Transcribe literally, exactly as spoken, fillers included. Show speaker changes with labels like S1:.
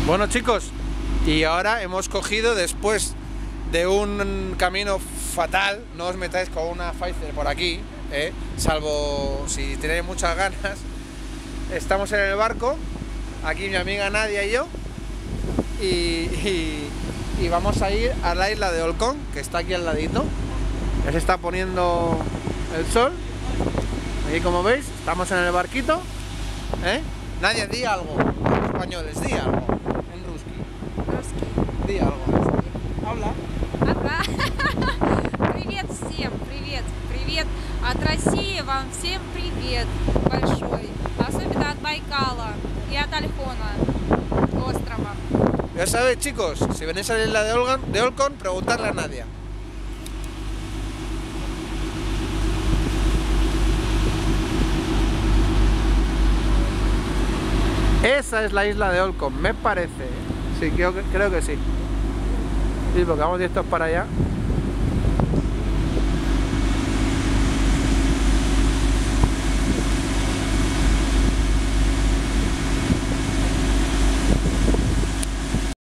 S1: Bueno, chicos, y ahora hemos cogido, después de un camino fatal, no os metáis con una Pfizer por aquí, ¿eh? Salvo si tenéis muchas ganas. Estamos en el barco, aquí mi amiga Nadia y yo, y, y, y vamos a ir a la isla de Olcón, que está aquí al ladito. Ya se está poniendo el sol. Aquí, como veis, estamos en el barquito, ¿eh? Nadia, di algo en españoles, di algo en ruski.
S2: Русский.
S1: Di algo. Habla.
S2: Ага. Привет всем, привет, привет от России, вам всем привет большой, особенно от Байкала y от Альхона острова.
S1: Ya sabéis, chicos, si venís a la isla de Olcón, de Olcón, preguntarle a Nadia. Esa es la isla de Olcón, me parece. Sí, creo que, creo que sí. Sí, porque vamos directos para allá.